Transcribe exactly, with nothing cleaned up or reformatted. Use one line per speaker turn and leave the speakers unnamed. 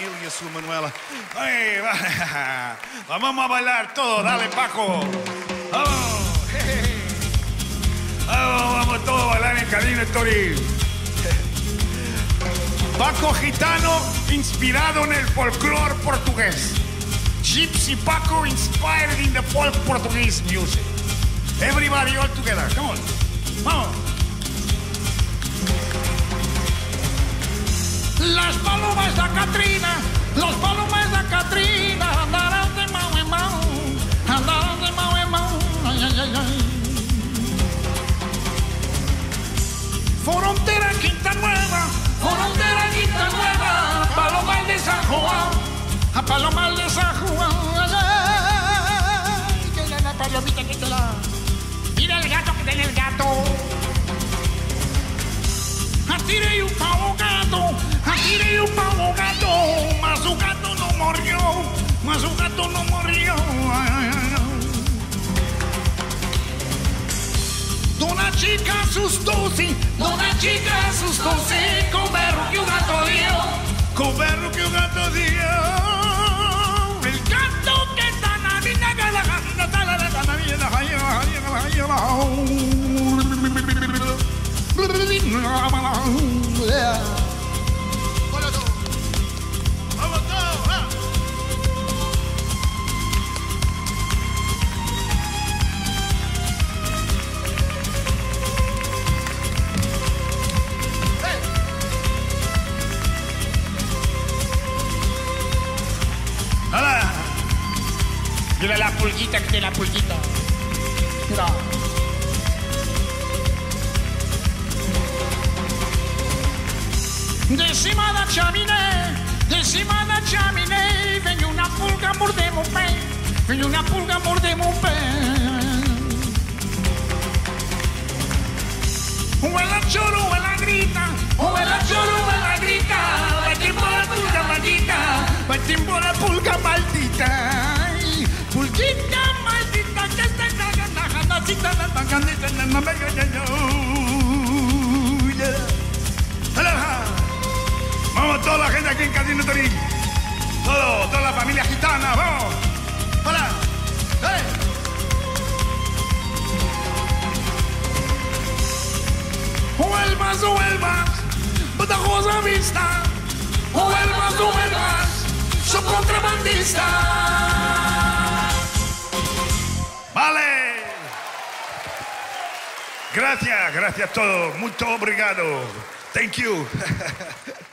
Ilya su Manuela. Ay, va. Vamos a bailar todo, dale Paco. Vamos, vamos, vamos todos a bailar en Cadena Tori. Paco gitano inspirado en el folclore portugués. Gypsy Paco inspired in the folk Portuguese music. Everybody all together, come on. Vamos.
Las palomas da Catrina, las palomas da Catrina andarán de mão en mão, andarán de mão en mão, ay, ay, ay, ay. Frontera Quinta Nueva, frontera Quinta Nueva, Palomar de San Juan, a Palomar de San Juan, ay, ay, que la palomita que te la... Mira el gato que tiene el gato. Atirei un pavo gato, atirei un pavo gato, mas o gato no morrió, mas o gato no morrió. Ay, ay, ay. Dona Chica assustou-se, Dona Chica assustou-se com o berro que o gato dio,
con berro que un gato dio.
El gato que está na vida, que la gana, está la gana, la vida, ay, ay, ay, ay, ay.
Vamos todos, va. ¡Hala!
Mira la pulguita que tiene la pulguita. Mira. De cima da chaminé, de cima da chaminé, vem una pulga morder meu pé, vem una pulga morder meu pé. O ela chora, o ela grita, o ela chora, o ela grita, vai-te embora pulga maldita, vai-te embora pulga maldita. Ai, pulguita maldita que está cagando, cagando, cagando,
Vamos toda la gente aquí en Cadena Tori. Todo, toda la familia gitana, vamos. Hola. Hey.
Huelvas, Huelvas, Badajoz Vista. Huelvas, Huelvas, son contrabandistas.
Vale. Gracias, gracias a todos. Muito obrigado. Thank you.